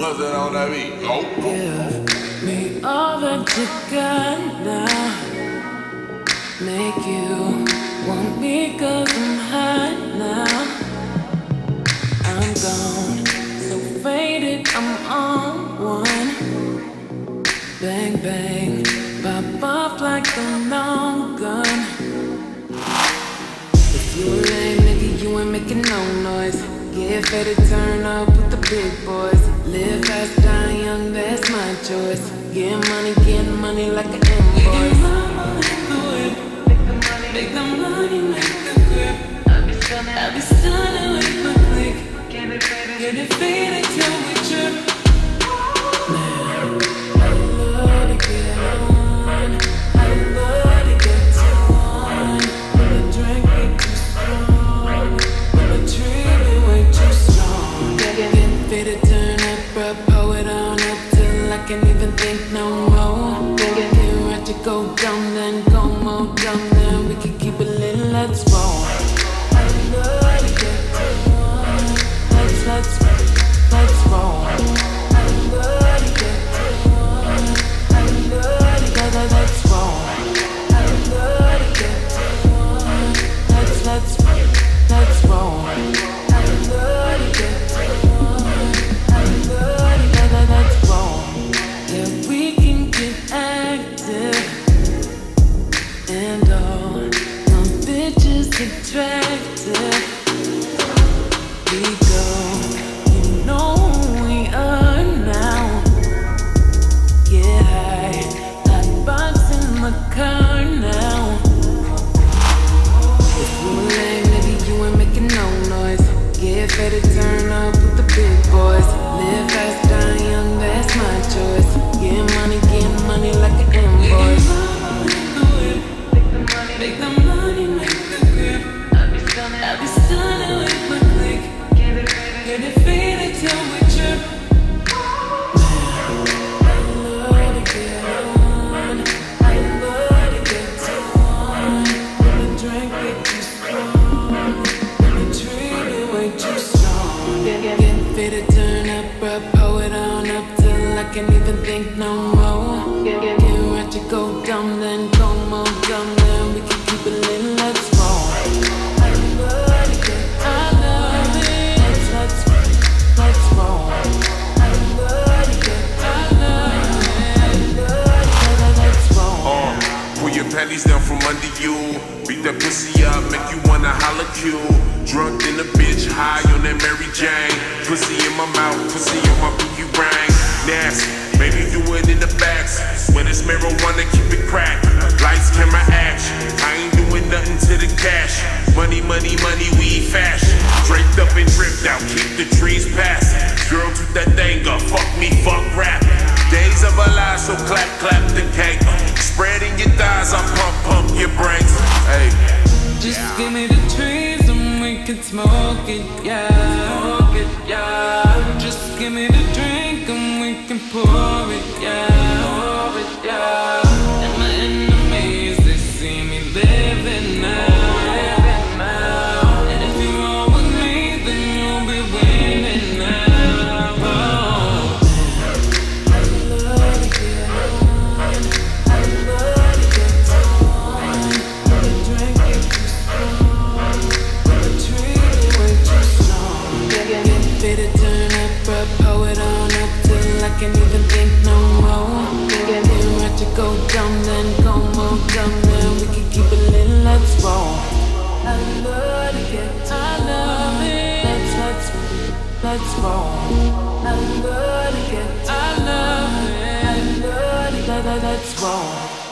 What's that on that beat? Oh. Give me all that you got now. Make you want me 'cause I'm hot now. I'm gone, so faded, I'm on one. Bang, bang, pop off like a long gun. If you a lame nigga, you ain't making no noise. Get ready to turn up with the big boys. Live fast, die young, that's my choice. Get money like an invoice. Make the money, make the grip. I'll be stunning with my click. Get it faded till we trip. Man, I love to get on. I love to get too on. When the drink get too strong, when the treat me way too strong. Get faded, turn up, bruh, pour it on up till I can't even think no more. Get right to go dumb, then go more dumb, then we can keep it lit, let's roll. I love to get too on. Let's roll. I love to get too on. I love to get, let's roll. I love to get too on. Let's roll. I love to get too on. I love to get, let's roll. Yeah, we can get active and all my bitches attractive. We go, you know we are now. Get high, hot box in my car now. If you a lame nigga, you ain't making no noise. Get ready to turn up with the big boys. Live fast, die young, that's my choice. Get money like an invoice. Make the money, make the grip. I'll be stunning with my click. Get it faded till we trip. I love to get on. I love to get too on. When the drink get too strong, when the treat me way too strong. Get faded, turn up, bruh, pour it on up till I can't even think no more. Get right to go dumb, then go more dumb, then we can keep it lit, let's roll. I love to get, I love it. Let's roll. I love to get, I love it. Let's roll. Pull your panties down from under you. Beat that pussy up, make you wanna holler Q. Drunk in a bitch, high on that Mary Jane. Pussy in my mouth, pussy in my pinky ring. Nasty, maybe do it in the backs. When it's marijuana, keep it cracked. Lights, camera, action. I ain't doing nothing to the cash. Money, weed, fashion. Draped up and dripped out, keep the trees passing. Girl, took that thing up, fuck me, fuck rap. Days of our lives, so clap the cake. Spreading your thighs, I pump your brains. Hey, just give me the trees and we can smoke it, yeah. Just give me the drink and we can pour it, yeah. And my enemies, they see me living now. And if you roll with me, then you'll be winning now. I love to get on. I love to get too on. When the drink get too strong, when the treat me way too strong. Get faded, turn up, bruh, pour it on up till I can't even think no more. Get right to go dumb, then go more dumb, then we can keep it lit, let's roll. I love to get, I love it. Let's roll. I love to get, I love it. I love it. Let's roll.